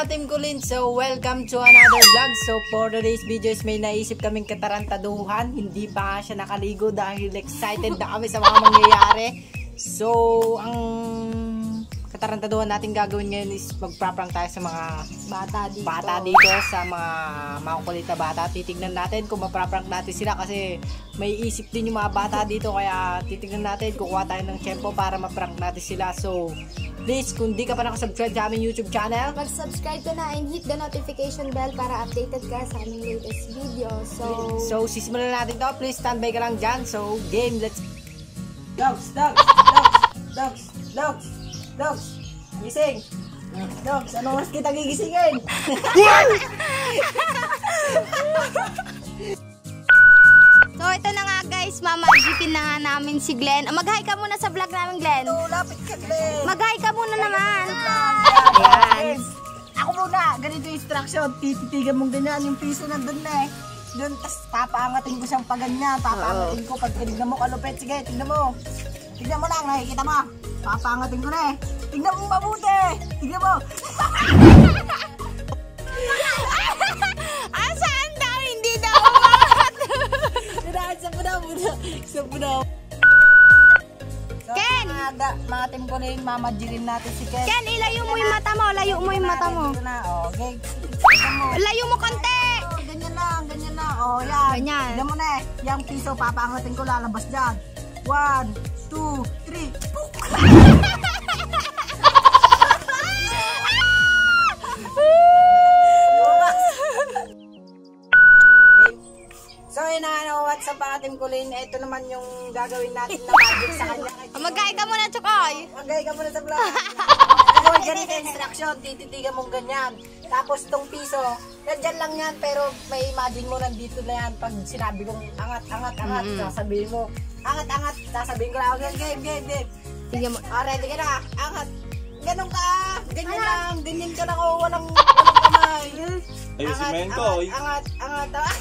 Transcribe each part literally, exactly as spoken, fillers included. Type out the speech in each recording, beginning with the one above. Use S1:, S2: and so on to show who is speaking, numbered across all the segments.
S1: Team Kulin, so welcome to another vlog. So for today's videos may naisip kaming katarantaduhan. Hindi pa nga siya nakaligo dahil excited na kami sa mga mangyayari. So ang katarantaduhan natin gagawin ngayon is magpaprank tayo sa mga
S2: bata dito.
S1: Bata dito sa mga makukulit na bata. Titignan natin kung mapaprank natin sila kasi may isip din yung mga bata dito, kaya titignan natin, kukuha tayo ng tempo para maprank natin sila. So please, kung di ka pa nakasubscribe sa aming YouTube channel,
S2: mag-subscribe ka na and hit the notification bell para updated ka sa aming latest video. So,
S1: so sisimulan natin to. Please standby ka lang dyan. So game, let's...
S3: Dogs, dogs, dogs, dogs, dogs, dogs, gising. Dogs, ano mas kita gigisingin?
S2: so ito na nga guys, Mama Jeepin na nga namin si Glenn. Oh, mag-hi ka muna sa vlog namin, Glenn.
S3: Ito, lapit ka, Glenn.
S2: Mag-hi ka muna naman.
S3: Ayan. Ako muna, ganito yung instruction. Tititigan mong ganyan, yung piso nandun na eh. Doon, tas papaangatin ko siyang paganyan. Papaangatin ko pag tinignan mo kalupit. Sige, tignan mo. Tignan mo lang, nakikita mo. Papaangatin ko na eh. Tignan mo mabuti. Tignan mo.
S2: Asaan daw? Hindi daw umangat.
S3: Daan, sa punaw, punaw. Sa punaw. So,
S2: Ken!
S3: Mga, mga team ko rin, mamadjilin natin si Ken.
S2: Ken, ilayo mo yung mata mo. Layo mo yung mata mo.
S3: Dito na, oh, okay. Tignan mo.
S2: Layo mo konti.
S3: Oh, ganyan lang, ganyan lang. Oh, yan.
S2: Ganyan.
S3: Tignan mo na eh. Yung piso, papaangatin ko, lalabas dyan. One, two, three. So yun na, ano, what's up mga Team Kulin? Ito naman yung gagawin natin na magic sa kanya.
S2: Mag-hi ka muna, Chokoy.
S3: Magay ka muna sa vlog. Ako, ganito instruction, tititigan mong ganyan. Tapos tong piso, nandyan lang yan, pero may imagine mo nandito na yan. Pag sinabi kong angat, angat, angat,
S2: Mm-hmm.
S3: sasabihin mo, angat, angat, sasabihin ko lang, game, game, game, game.
S2: Tignan mo.
S3: Oh, ready ka na, angat. Ganun ka, ganyan lang, ganyan ka lang, oh, walang, walang kamay.
S4: Ayusin mo yun ko, oy.
S3: Angat, angat, angat.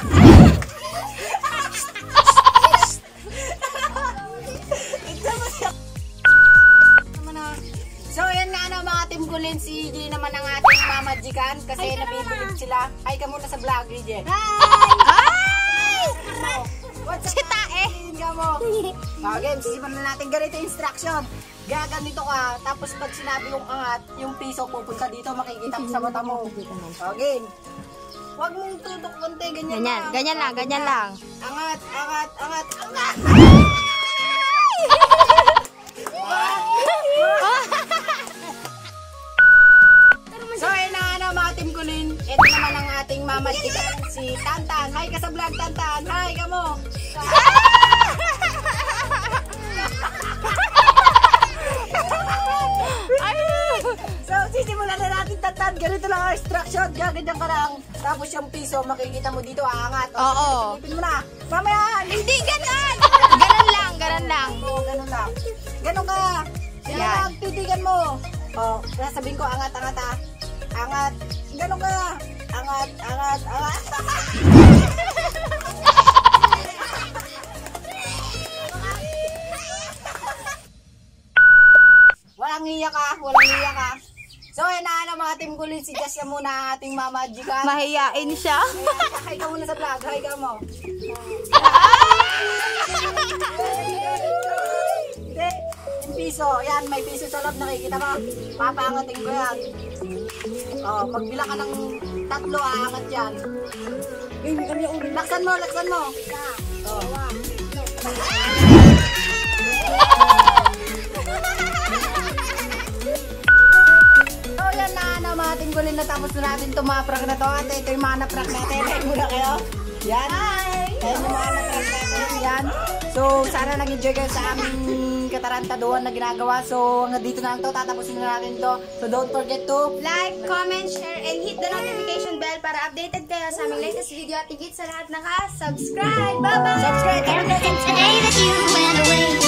S3: So yan nga ano mga Team Kulin, si J naman ang ating mamajikan kasi nabibilig sila. Ay ka muna sa vlog, J.
S2: Hi!
S3: What's
S2: Si Tae.
S3: ka mo? Okay, sisipan na natin ganito instruction. Gaganito ka, tapos pag sinabi yung angat, yung piso pupunta dito, makikita mo sa mata mo. Okay. Huwag mong tutok konti, ganyan,
S2: Ganyan,
S3: lang.
S2: ganyan lang, ganyan lang.
S3: Angat, angat, angat, angat. So yun na ano mga Team Kulin, ito naman ang ating mamajikan, si Tantan. Hi ka sa vlog, Tantan. Hi ka mo. So sisimulan na natin, Tantan. Ganito lang ang instruction. Gaganyan ka lang. Tapos yung piso, makikita mo dito, aangat. O,
S2: Oo.
S3: Silipin mo na. Mamaya.
S2: Hindi ganon! Ganon lang, ganon lang.
S3: Oo, ganun lang. Ganun ka. Yan
S2: Yan.
S3: lang, titigan mo. O, sasabihin ko, angat, angat ah. Angat. Ganun ka. Angat, angat, angat. Walang hiya ka, walang hiya ka. So, yun na ano mga Team Kulin, si Jess yan muna ating mamajikan.
S2: Mahiyain siya.
S3: Hi ka muna sa vlog, hi ka mo. Hindi, yung piso, yan, may piso sa loob, nakikita mo. Papaangatin ko yan. Oh, pag bila ka ng tatlo, aangat yan. Laksan mo, laksan mo. Oh. So, yan na, ano, mga Team Kulin, natapos na natin itong mga prank na to. At ito yung mga na-prank natin. Hi muna kayo. Yan. Hi! Yan yung mga na-prank natin. Yan. So, sana nag-enjoy kayo sa aming katarantaduhan na ginagawa. So, hanggang dito na lang to. Tatapusin na natin to. So, don't forget to
S2: Like, comment, share, and hit the notification bell para updated kayo sa aming latest video at higit sa lahat naka-subscribe. Bye-bye!
S3: subscribe.
S5: The day that you went away.